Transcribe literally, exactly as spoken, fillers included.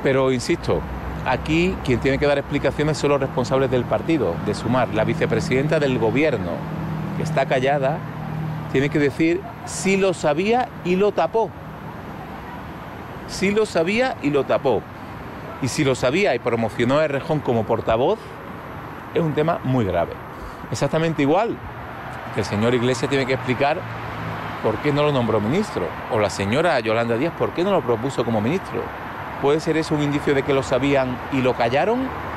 Pero insisto, aquí quien tiene que dar explicaciones son los responsables del partido, de Sumar. La vicepresidenta del gobierno, que está callada, tiene que decir si lo sabía y lo tapó. Si lo sabía y lo tapó. Y si lo sabía y promocionó a Errejón como portavoz, es un tema muy grave. Exactamente igual que el señor Iglesias tiene que explicar por qué no lo nombró ministro, o la señora Yolanda Díaz por qué no lo propuso como ministro. ¿Puede ser eso un indicio de que lo sabían y lo callaron?